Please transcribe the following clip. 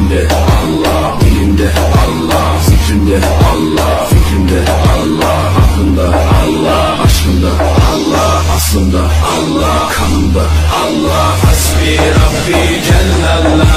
Kalbimde Allah, dilimde Allah, zikrimde Allah, fikrimde Allah, aklımda Allah, aşkımda Allah, aslımda Allah, kanımda Allah. Hasbi Rabbi Cellallah.